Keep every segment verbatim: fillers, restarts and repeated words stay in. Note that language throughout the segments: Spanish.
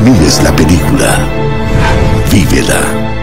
mires la película, vívela.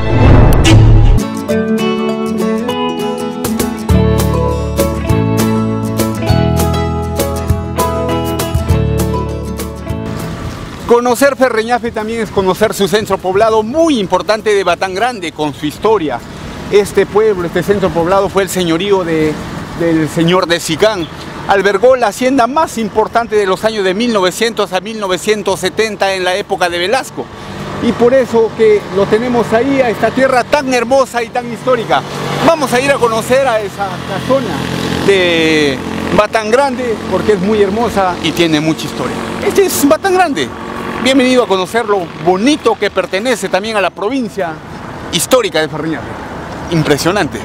Conocer Ferreñafe también es conocer su centro poblado muy importante de Batangrande, con su historia. Este pueblo, este centro poblado fue el señorío de, del señor de Sicán. Albergó la hacienda más importante de los años de mil novecientos a mil novecientos setenta en la época de Velasco. Y por eso que lo tenemos ahí, a esta tierra tan hermosa y tan histórica. Vamos a ir a conocer a esa casona de Batangrande porque es muy hermosa y tiene mucha historia. Este es Batangrande. Bienvenido a conocer lo bonito que pertenece también a la provincia histórica de Ferreñafe. Impresionante.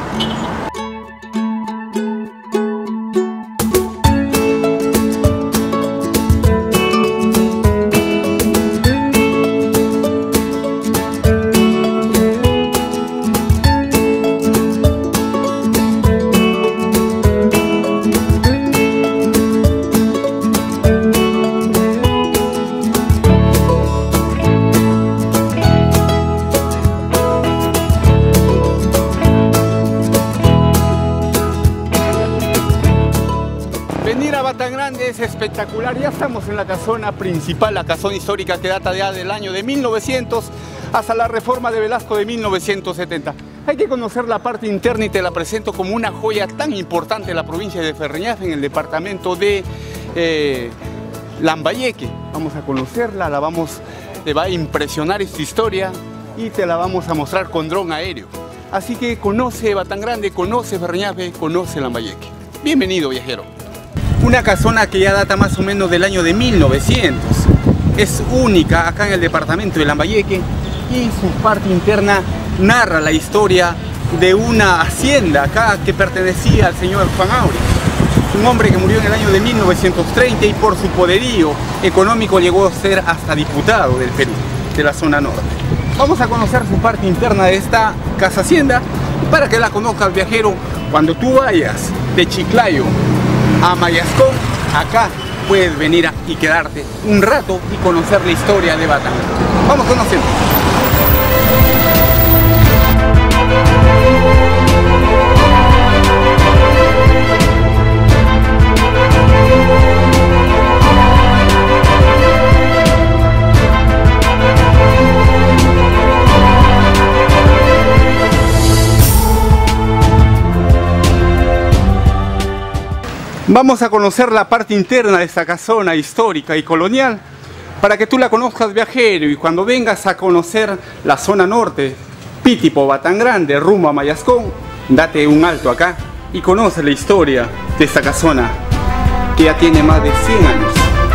Venir a Batangrande es espectacular. Ya estamos en la casona principal, la casona histórica que data ya del año de mil novecientos hasta la reforma de Velasco de mil novecientos setenta. Hay que conocer la parte interna y te la presento como una joya tan importante en la provincia de Ferreñafe, en el departamento de eh, Lambayeque. Vamos a conocerla, la vamos, te va a impresionar esta historia y te la vamos a mostrar con dron aéreo. Así que conoce Batangrande, conoce Ferreñafe, conoce Lambayeque. Bienvenido, viajero. Una casona que ya data más o menos del año de mil novecientos. Es única acá en el departamento de Lambayeque y su parte interna narra la historia de una hacienda acá que pertenecía al señor Juan Aurich. Un hombre que murió en el año de mil novecientos treinta y por su poderío económico llegó a ser hasta diputado del Perú, de la zona norte. Vamos a conocer su parte interna de esta casa hacienda para que la conozcas, viajero. Cuando tú vayas de Chiclayo a Mayascón, acá puedes venir a, y quedarte un rato y conocer la historia de Batangrande. Vamos conociendo. Vamos a conocer la parte interna de esta casona histórica y colonial para que tú la conozcas, viajero, y cuando vengas a conocer la zona norte, Pitipo, Batangrande, rumbo a Mayascón, date un alto acá y conoce la historia de esta casona que ya tiene más de cien años.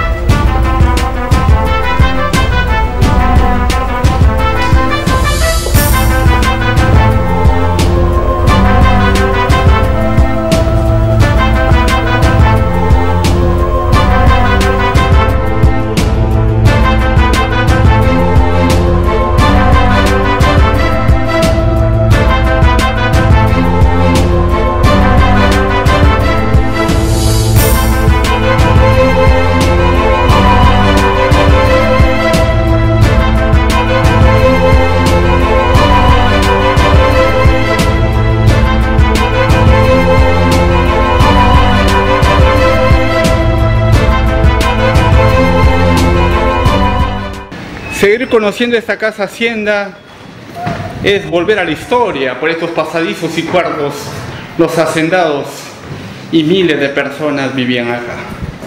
Seguir conociendo esta casa hacienda es volver a la historia por estos pasadizos y cuartos. Los hacendados y miles de personas vivían acá,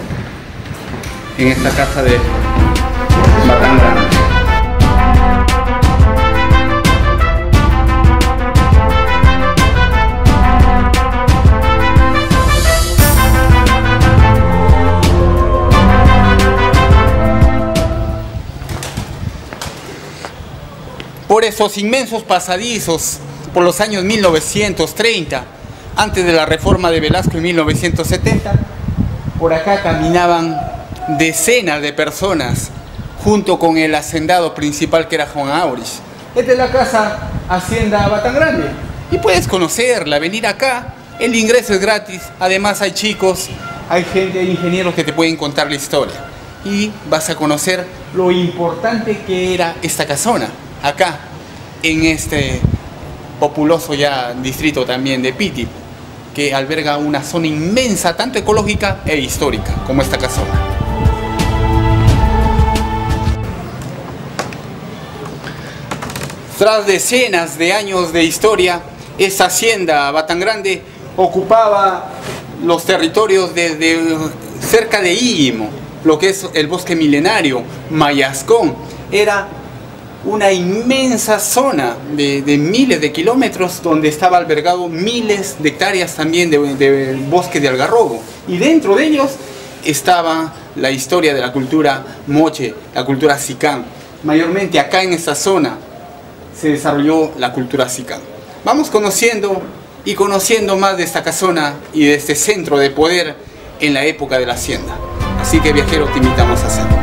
en esta casa de Batangrande. Por esos inmensos pasadizos, por los años mil novecientos treinta, antes de la reforma de Velasco en mil novecientos setenta, por acá caminaban decenas de personas, junto con el hacendado principal que era Juan Aurich. Esta es la casa Hacienda Batangrande, y puedes conocerla, venir acá, el ingreso es gratis, además hay chicos, hay gente, hay ingenieros que te pueden contar la historia. y vas a conocer lo importante que era esta casona, acá, en este populoso ya distrito también de Piti, que alberga una zona inmensa, tanto ecológica e histórica, como esta casona. Tras decenas de años de historia, esta hacienda Batangrande ocupaba los territorios desde cerca de Íllimo, lo que es el bosque milenario, Mayascón. Era una inmensa zona de, de miles de kilómetros donde estaba albergado miles de hectáreas también de, de bosque de algarrobo. Y dentro de ellos estaba la historia de la cultura moche, la cultura sicán. Mayormente acá en esta zona se desarrolló la cultura sicán. Vamos conociendo y conociendo más de esta casona y de este centro de poder en la época de la hacienda. Así que, viajero, te invitamos a hacerlo.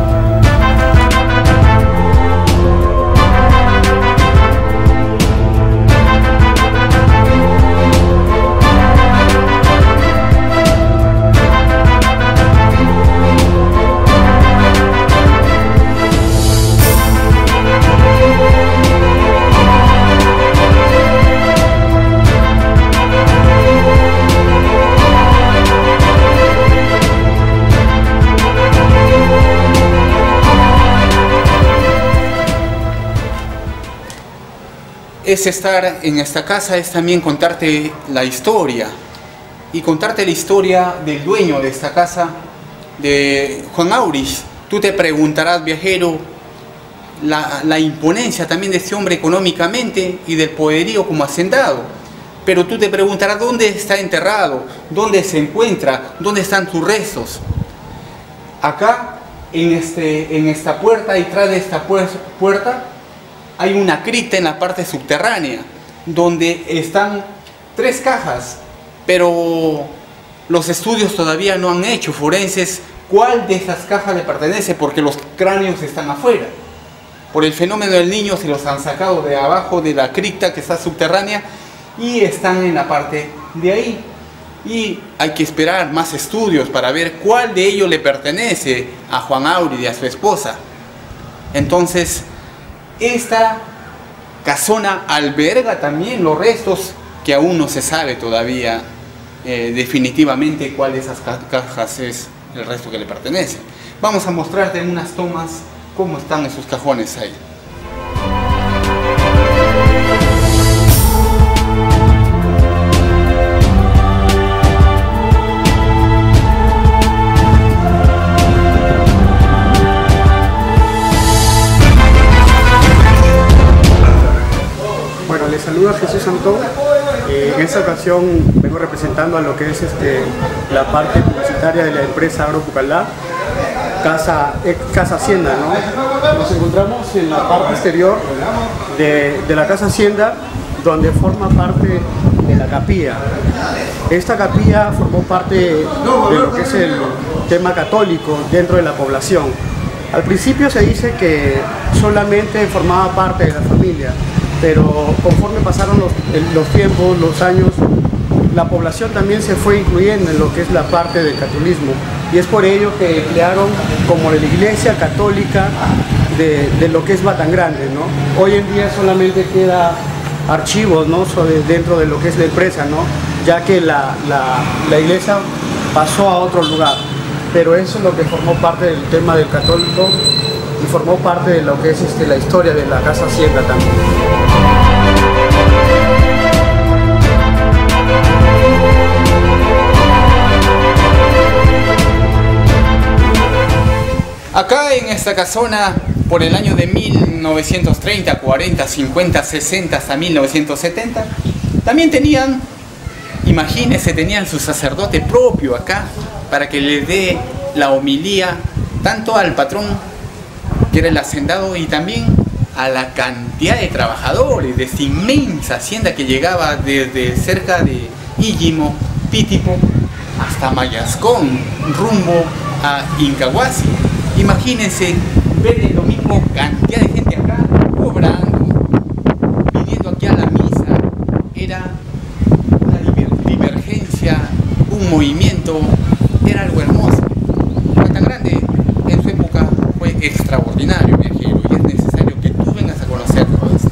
Es estar en esta casa, es también contarte la historia y contarte la historia del dueño de esta casa, de Juan Aurich. Tú te preguntarás, viajero, la, la imponencia también de este hombre económicamente y del poderío como hacendado. Pero tú te preguntarás dónde está enterrado, dónde se encuentra, dónde están sus restos. Acá, en, este, en esta puerta y tras de esta puerta, hay una cripta en la parte subterránea, donde están tres cajas, pero los estudios todavía no han hecho forenses cuál de estas cajas le pertenece, porque los cráneos están afuera. Por el fenómeno del niño se los han sacado de abajo de la cripta que está subterránea y están en la parte de ahí. Y hay que esperar más estudios para ver cuál de ellos le pertenece a Juan Aurich y a su esposa. Entonces, esta casona alberga también los restos que aún no se sabe todavía eh, definitivamente cuál de esas ca cajas es el resto que le pertenece. Vamos a mostrarte en unas tomas cómo están esos cajones ahí. Les saluda Jesús Antón. Eh, en esta ocasión vengo representando a lo que es este, la parte publicitaria de la empresa Agropucallá, Casa, Casa Hacienda, ¿no? Nos encontramos en la parte exterior de, de la Casa Hacienda, donde forma parte de la capilla. Esta capilla formó parte de lo que es el tema católico dentro de la población. Al principio se dice que solamente formaba parte de la familia, pero conforme pasaron los, los tiempos, los años, la población también se fue incluyendo en lo que es la parte del catolicismo, y es por ello que crearon como la iglesia católica de, de lo que es Batangrande, ¿no? Hoy en día solamente queda archivos, ¿no?, sobre, dentro de lo que es la empresa, ¿no?, ya que la, la, la iglesia pasó a otro lugar, pero eso es lo que formó parte del tema del católico y formó parte de lo que es este, la historia de la Casa Hacienda también. Acá en esta casona, por el año de mil novecientos treinta, cuarenta, cincuenta, sesenta hasta mil novecientos setenta, también tenían, imagínense, tenían su sacerdote propio acá para que le dé la homilía tanto al patrón, que era el hacendado, y también a la cantidad de trabajadores de esta inmensa hacienda que llegaba desde cerca de Íllimo, Pitipo, hasta Mayascón, rumbo a Incahuasi. Imagínense ver el domingo cantidad de gente acá cobrando, viniendo aquí a la misa. Era una divergencia, un movimiento, era algo hermoso. Batangrande, en extraordinario, viajero, y es necesario que tú vengas a conocerlo.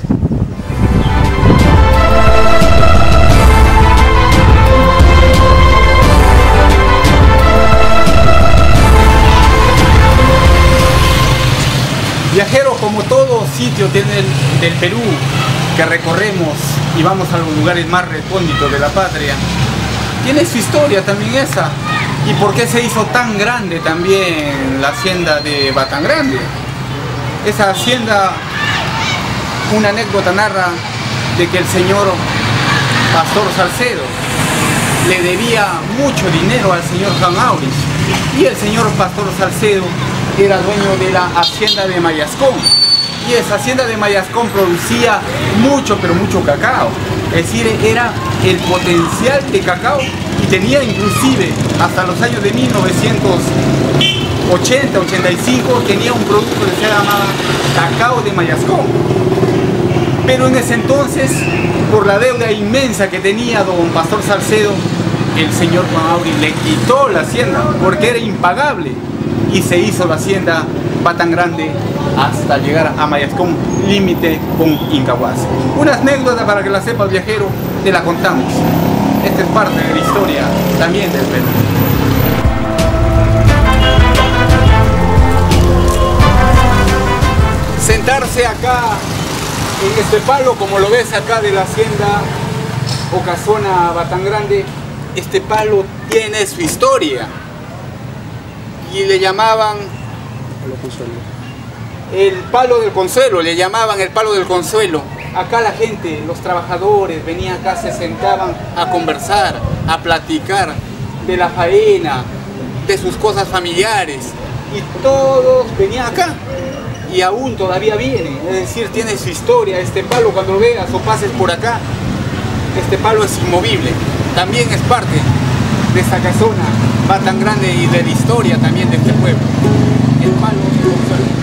Viajero, como todo sitio tiene el, del Perú que recorremos y vamos a los lugares más recónditos de la patria, tiene su historia también esa. ¿Y por qué se hizo tan grande también la hacienda de Batangrande? Esa hacienda, una anécdota narra de que el señor Pastor Salcedo le debía mucho dinero al señor Juan Auris, y el señor Pastor Salcedo era dueño de la hacienda de Mayascón, y esa hacienda de Mayascón producía mucho, pero mucho cacao. Es decir, era el potencial de cacao, y tenía inclusive hasta los años de mil novecientos ochenta ochenta y cinco tenía un producto que se llamaba cacao de Mayascón. Pero en ese entonces, por la deuda inmensa que tenía don Pastor Salcedo, el señor Juan Auris le quitó la hacienda porque era impagable, y se hizo la hacienda Batangrande hasta llegar a Mayascón, límite con Incahuasi. Una anécdota para que la sepas, viajero, te la contamos. Esta es parte de la historia también del Perú. Sentarse acá en este palo, como lo ves acá de la hacienda o casona Batangrande, este palo tiene su historia. Y le llamaban el palo del consuelo, le llamaban el palo del consuelo. Acá la gente, los trabajadores venían acá, se sentaban a conversar, a platicar de la faena, de sus cosas familiares, y todos venían acá, y aún todavía vienen. Es decir, tiene su historia este palo. Cuando lo veas o pases por acá, este palo es inmovible, también es parte de esta casona Batangrande y de la historia también de este pueblo. El palo del consuelo.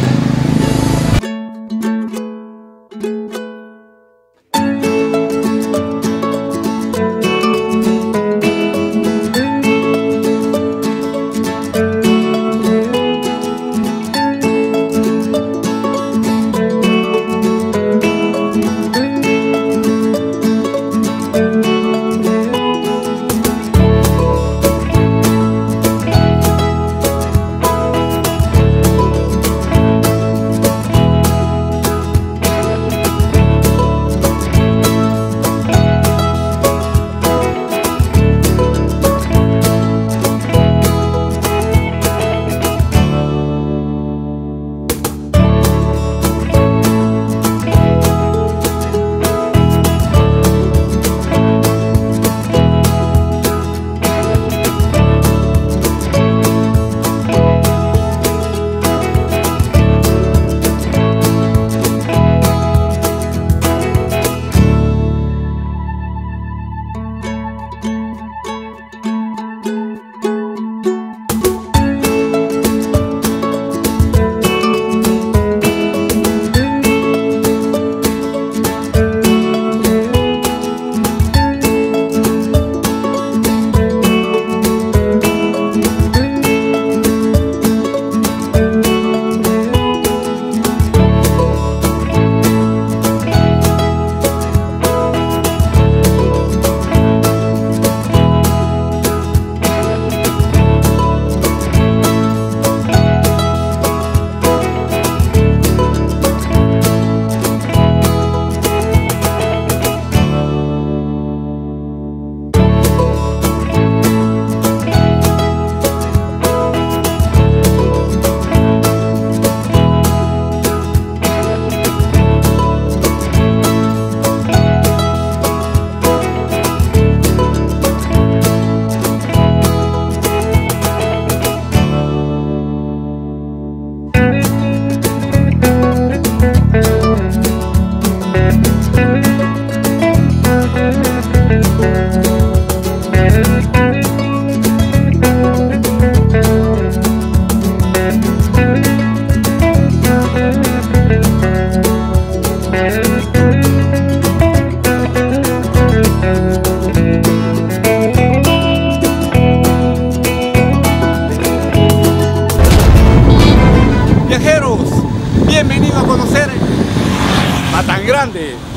tan grande.